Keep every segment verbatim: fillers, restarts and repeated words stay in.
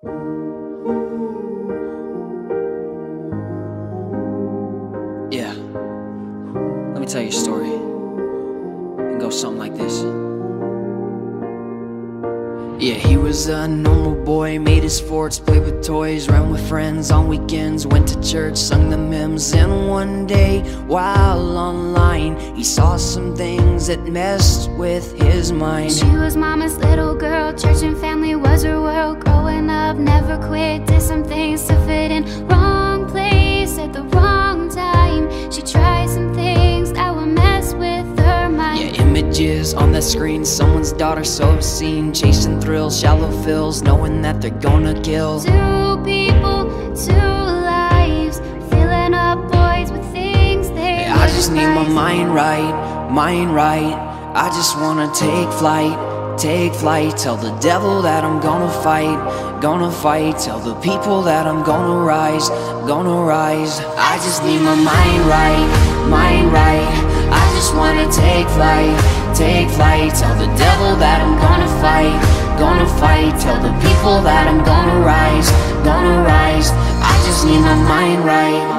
Yeah, let me tell you a story. It goes something like this. Yeah, he was a normal boy, made his forts, played with toys, ran with friends on weekends, went to church, sung the hymns. And one day, while online, he saw some things that messed with his mind. She was mama's little girl, church and family was her world. Growing up, never quit, did some things to fit in. Wrong place at the wrong time. She tried some things that would mess with her mind. Yeah, images on the screen, someone's daughter so obscene, chasing thrills, shallow fills, knowing that they're gonna kill. Two people, two lives, filling up voids with things they Hey, I just need my mind right, mind right. I just wanna take flight, take flight. Tell the devil that I'm gonna fight, gonna fight. Tell the people that I'm gonna rise, gonna rise. I just need my mind right, mind right. I just wanna take flight, take flight. Tell the devil that I'm gonna fight, gonna fight. Tell the people that I'm gonna rise, gonna rise. I just need my mind right.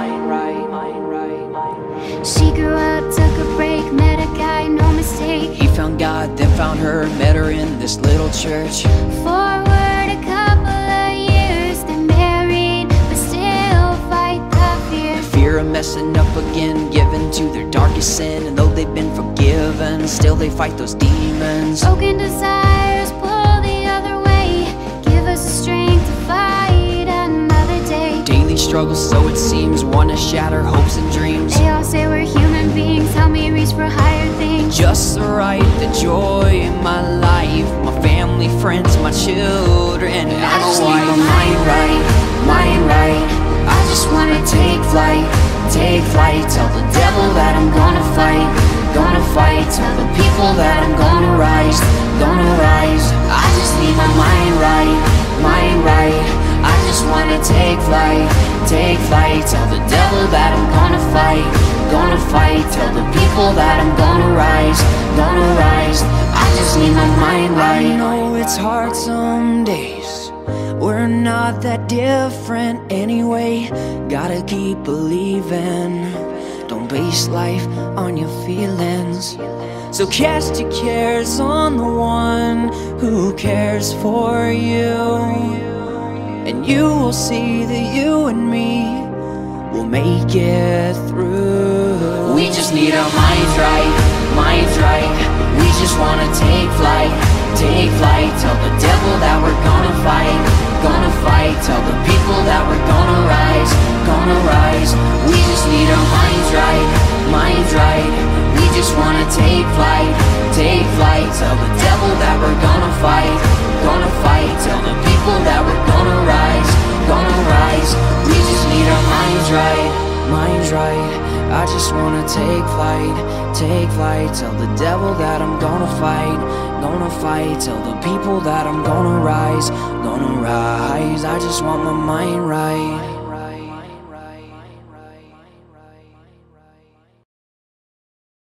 She grew up, took a break, met a guy, no mistake. He found God, then found her, met her in this little church. Forward a couple of years, they're married, but still fight the fear. Fear of messing up again, given to their darkest sin. And though they've been forgiven, still they fight those demons. Broken desires pull the other way, give us the strength to fight another day. Daily struggles, so it seems, wanna shatter hopes and dreams. They all say we're human beings, help me reach for higher things. Just the right, the joy in my life, my family, friends, my children. And I just need my mind right, mind right. I just wanna take flight, take flight. Tell the devil that I'm gonna fight, gonna fight. Tell the people that I'm gonna rise, gonna rise. I just need my mind right, mind right. I just wanna take flight, take flight. Tell the devil that I'm gonna fight, gonna fight. Tell the people that I'm gonna rise, gonna rise. I just need my mind right. I know it's hard some days, we're not that different anyway. Gotta keep believing, don't base life on your feelings. So cast your cares on the one who cares for you, and you will see that you and me will make it through. We just need our minds right, minds right. We just wanna take flight, take flight. Tell the devil that we're gonna fight, gonna fight. Tell the people that we're gonna rise, gonna rise. We just need our minds right, minds right. We just wanna take flight, take flight. Tell the devil that we're gonna fight, gonna fight. Tell the people that we're gonna rise, gonna rise. We just need our minds right, minds right. I just wanna take flight, take flight. Tell the devil that I'm gonna fight, gonna fight. Tell the people that I'm gonna rise, gonna rise. I just want my mind right.